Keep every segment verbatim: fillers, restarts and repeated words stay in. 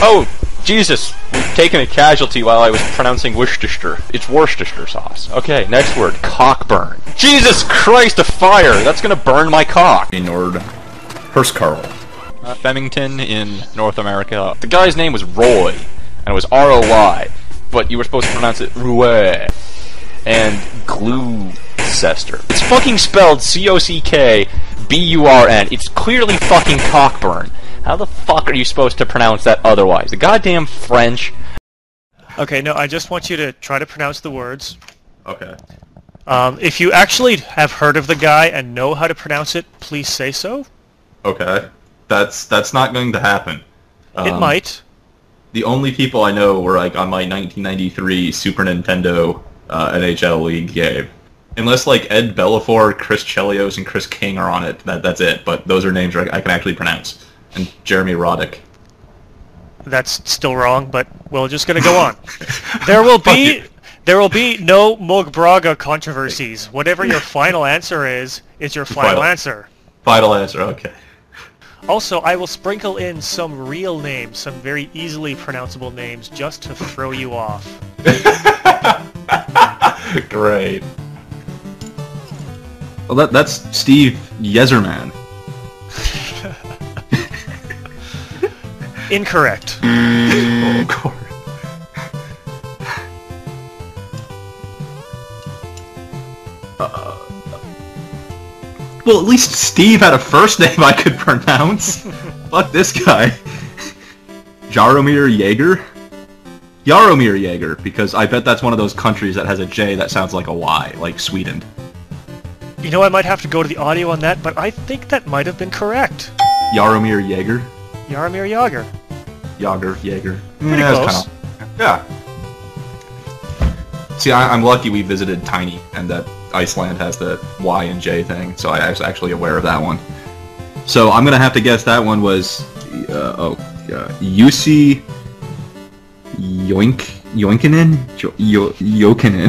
Oh, Jesus! We've taken a casualty while I was pronouncing Worcestershire. It's Worcestershire sauce. Okay, next word. Cockburn. Jesus Christ, a fire! That's gonna burn my cock! In Nord. Herskarl. Uh, Flemington in North America. The guy's name was Roy, and it was R O Y, but you were supposed to pronounce it Roy. And Gloucester. It's fucking spelled C O C K B U R N. It's clearly fucking Cockburn. How the fuck are you supposed to pronounce that otherwise? The goddamn French. Okay, no, I just want you to try to pronounce the words. Okay. Um, if you actually have heard of the guy and know how to pronounce it, please say so. Okay. That's that's not going to happen. Um, It might. The only people I know were like on my nineteen ninety-three Super Nintendo uh, N H L League game. Unless like Ed Bellafor, Chris Chelios, and Chris King are on it, that that's it. But those are names I can actually pronounce. And Jeremy Roddick. That's still wrong, but we're just gonna go on. There will be there will be no Mug Braga controversies. Whatever your final answer is, is your final, Final. answer. Final answer, okay. Also, I will sprinkle in some real names, some very easily pronounceable names, just to throw you off. Great. Well, that that's Steve Yezerman. Incorrect. Oh, of course. Uh, well, at least Steve had a first name I could pronounce. Fuck this guy. Jaromir Jaeger? Jaromir Jaeger, because I bet that's one of those countries that has a J that sounds like a Y, like Sweden. You know, I might have to go to the audio on that, but I think that might have been correct. Jaromir Jaeger? Jaromir Jaeger. Jaeger, Jaeger. Pretty yeah, close. Kinda, yeah. See, I, I'm lucky we visited Tiny, and that Iceland has the Y and J thing, so I was actually aware of that one. So I'm gonna have to guess that one was, uh, oh, uh, Jussi Yoink Yoinkinen jo- Yo- Jokinen.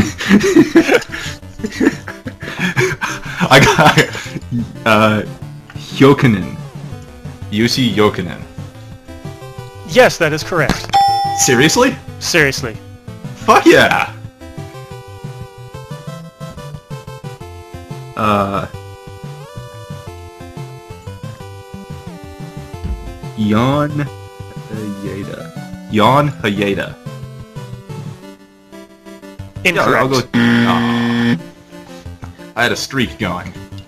I got uh, Jokinen. Jussi Jokinen. Yes, that is correct. Seriously? Seriously. Fuck yeah! Uh... Jan Hayeda. Jan Hayeda. Incorrect. Yeah, I'll go... Aw. I had a streak going.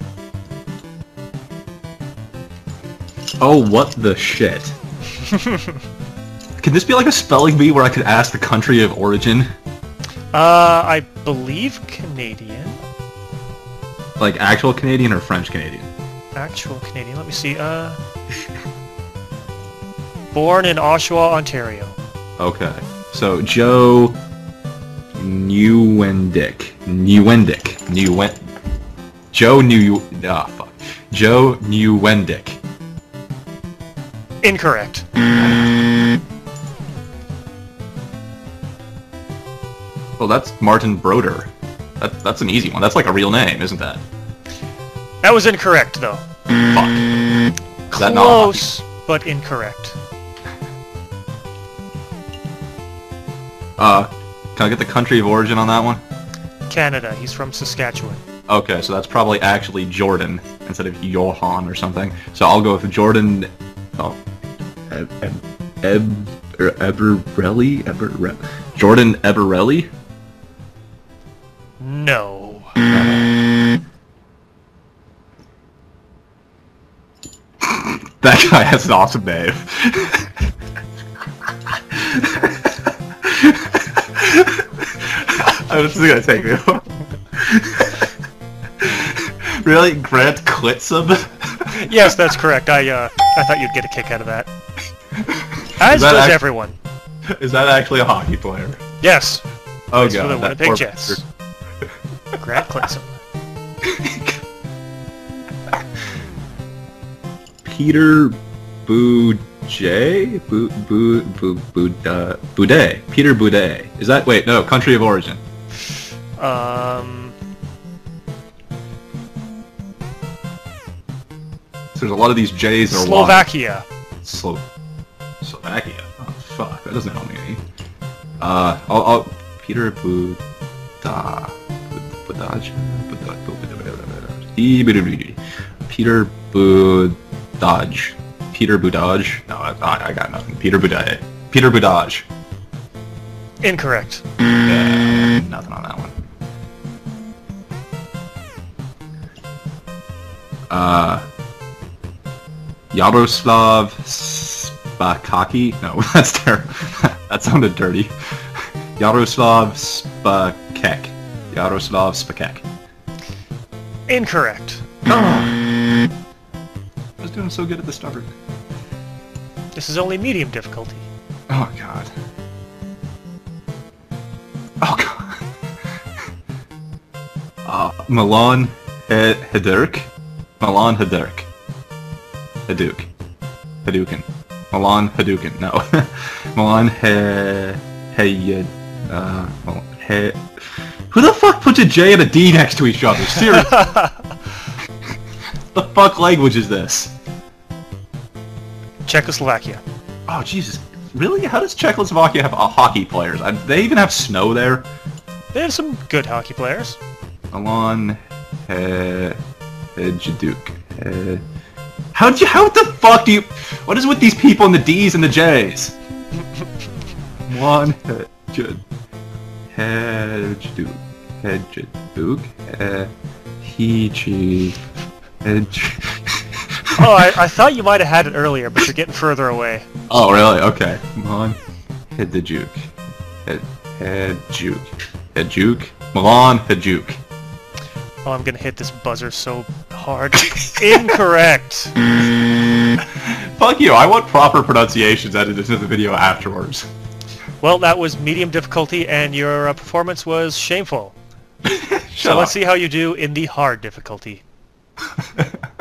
Oh, what the shit. Can this be like a spelling bee where I could ask the country of origin? Uh, I believe Canadian. Like actual Canadian or French Canadian? Actual Canadian. Let me see. Uh, born in Oshawa, Ontario. Okay. So, Joe... Nieuwendick. Nieuwendick. Nieuwen... Joe New... Ah, fuck. Joe Nieuwendick. Incorrect. Well, that's Martin Broder. That, that's an easy one. That's like a real name, isn't that? That was incorrect, though. Fuck. Is that not Close, but incorrect. Uh, can I get the country of origin on that one? Canada. He's from Saskatchewan. Okay, so that's probably actually Jordan instead of Johan or something. So I'll go with Jordan... Oh. Eb... Eb... Eb... Er, Eberelli? Eber... Jordan Eberelli? No. That guy has an awesome name. I was just gonna take it. Really? Grant Klitzum? Yes, that's correct. I uh, I thought you'd get a kick out of that. As that does act- everyone. Is that actually a hockey player? Yes. Oh Plays god, for the that Winnipeg poor Jets. bastard. Grant Klitzum. Peter Boudet? Bu, bu, bu, bu, uh, Boudet. Peter Boudet. Is that... Wait, no. Country of origin. Um... So there's a lot of these J's are Slovakia. Slow. So, Czechoslovakia. Oh fuck, that doesn't help me any. Uh, I'll, I'll Peter Buda, Budaj, Peter Budaj, Peter Budaj. No, I, I got nothing. Peter Budaj. Peter Budaj. Incorrect. Yeah, nothing on that one. Uh, Yaroslav Spakaki? No, that's terrible. That sounded dirty. Yaroslav Spakek. Yaroslav Spakek. Incorrect. I was doing so good at the start. This is only medium difficulty. Oh god. Oh god. Uh, Milan He- Hedurk? Milan Hedurk. Hadouken. Hadouken. Milan Hadouken. No. Milan He... He... Uh... Milan He... Who the fuck puts a J and a D next to each other? Seriously. The fuck language is this? Czechoslovakia. Oh, Jesus. Really? How does Czechoslovakia have uh, hockey players? Uh, do they even have snow there? They have some good hockey players. Milan He... Heduk. He... How'd you... How the fuck do you... What is with these people and the D's and the J's? Milan Heduk. Heduk. Heduk. Heji... Oh, I, I thought you might have had it earlier, but you're getting further away. Oh, really? Okay. Milan Hedjuk. Hedjuk. Hedjuk. Milan Hedjuk. Oh, I'm gonna hit this buzzer so hard. Incorrect! Fuck you, I want proper pronunciations added into the video afterwards. Well, that was medium difficulty, and your uh, performance was shameful. Shut So up. let's see how you do in the hard difficulty.